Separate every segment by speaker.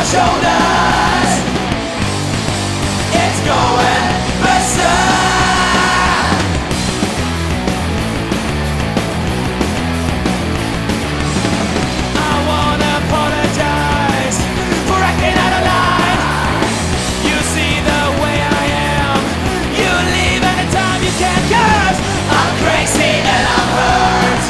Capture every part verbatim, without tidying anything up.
Speaker 1: shoulders. It's going berserk. I wanna apologize for acting out of line. You see the way I am. You leave anytime you can, 'cause I'm crazy and I'm hurt.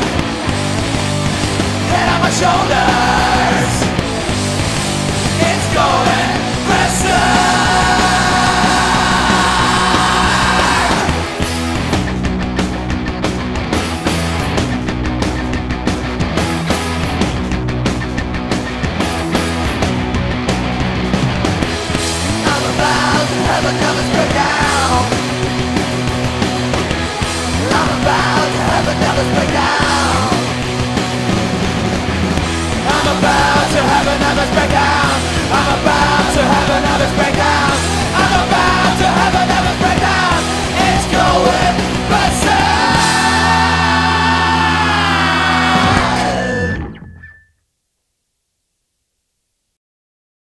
Speaker 1: Head on my shoulders. It's going berserk. I'm about to have a nervous breakdown. I'm about to have a nervous breakdown. I'm about to have a nervous breakdown. I'm about to have a nervous breakdown.